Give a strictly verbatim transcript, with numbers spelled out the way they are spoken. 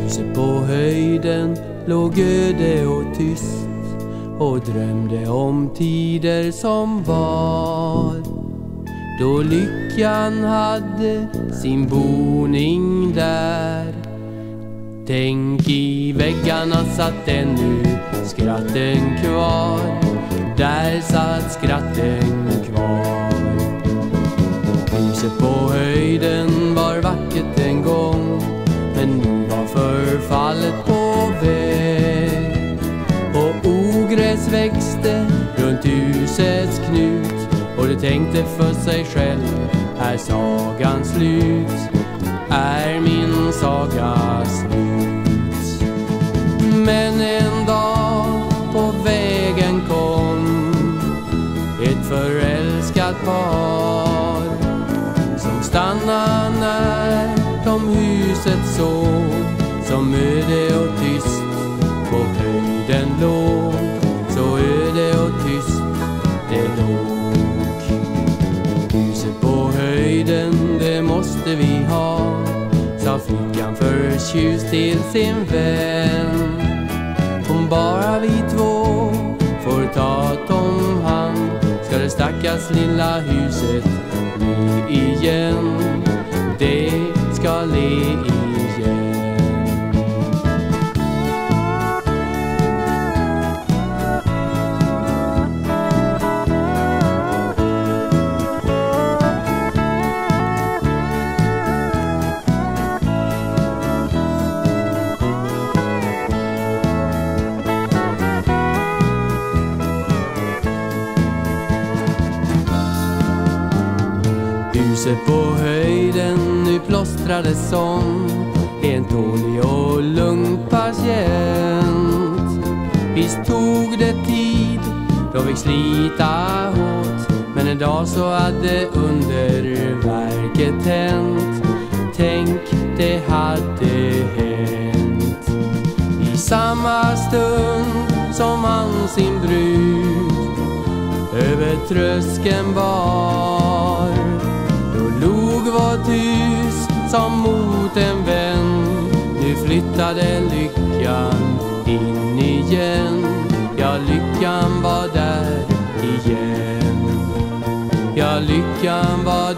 Huset på höjden låg öde och tyst och drömde om tider som var, då lyckan hade sin boning där. Tänk, i väggarna satt ännu skratten kvar, där satt skratten kvar. Huset på höjden var vackert en gång, men nu var förfallet på väg. Och ogräs växte runt husets knut, och det tänkte för sig själv: är sagan slut? Är min saga slut? Men en dag på vägen kom ett förälskat par, som stannade när de huset såg, som öde och tyst på höjden låg. Så öde och tyst det låg. Huset på höjden, det måste vi ha, sa flickan förtjust till sin vän. Om bara vi två får ta om hand, ska det stackars lilla huset le igen. Det ska le igen. Huset på höjden nu plåstrades som en tålig och lugn patient. Visst tog det tid, då vi slita hårt, men en dag så hade underverket hänt. Tänk, det hade hänt. I samma stund som han sin brud över tröskeln bar, log vårt hus som mot en vän. Nu flyttade lyckan in igen. Ja, lyckan var där igen. Ja, lyckan var